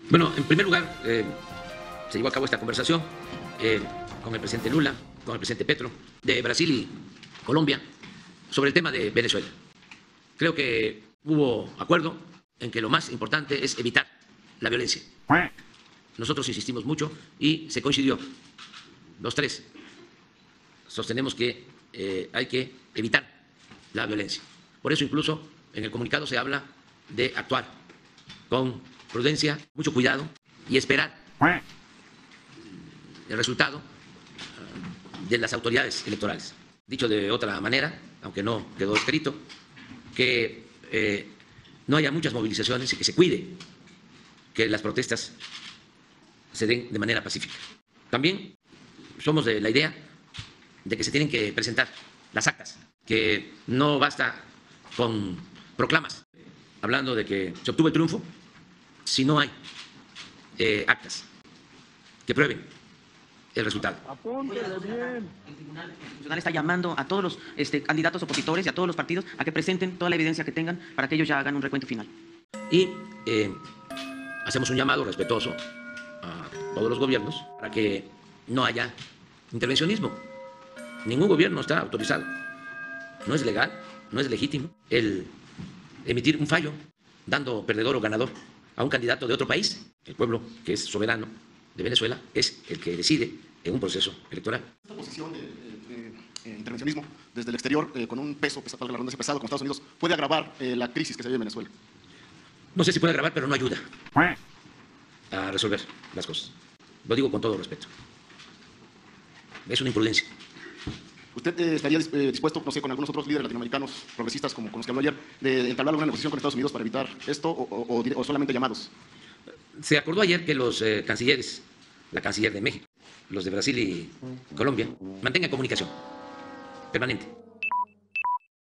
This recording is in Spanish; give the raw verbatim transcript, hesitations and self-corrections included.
Bueno, en primer lugar, eh, se llevó a cabo esta conversación eh, con el presidente Lula, con el presidente Petro, de Brasil y Colombia, sobre el tema de Venezuela. Creo que hubo acuerdo en que lo más importante es evitar la violencia. Nosotros insistimos mucho y se coincidió. Los tres sostenemos que eh, hay que evitar la violencia. Por eso incluso en el comunicado se habla de actuar con prudencia, mucho cuidado y esperar el resultado de las autoridades electorales. Dicho de otra manera, aunque no quedó escrito, que eh, no haya muchas movilizaciones y que se cuide que las protestas se den de manera pacífica. También somos de la idea de que se tienen que presentar las actas, que no basta con proclamas, hablando de que se obtuvo el triunfo, si no hay eh, actas que prueben el resultado. El Tribunal Constitucional está llamando a todos los este, candidatos opositores y a todos los partidos a que presenten toda la evidencia que tengan para que ellos ya hagan un recuento final. Y eh, hacemos un llamado respetuoso a todos los gobiernos para que no haya intervencionismo. Ningún gobierno está autorizado, no es legal, no es legítimo el emitir un fallo dando perdedor o ganador a un candidato de otro país. El pueblo, que es soberano de Venezuela, es el que decide en un proceso electoral. Esta posición de, de, de intervencionismo desde el exterior, eh, con un peso, pesado, la redundancia, pesado, como Estados Unidos, puede agravar eh, la crisis que se vive en Venezuela. No sé si puede agravar, pero no ayuda a resolver las cosas. Lo digo con todo respeto. Es una imprudencia. ¿Usted eh, estaría eh, dispuesto, no sé, con algunos otros líderes latinoamericanos progresistas, como con los que habló ayer, de entablar alguna negociación con Estados Unidos para evitar esto o, o, o, o solamente llamados? Se acordó ayer que los eh, cancilleres, la canciller de México, los de Brasil y Colombia, mantengan comunicación permanente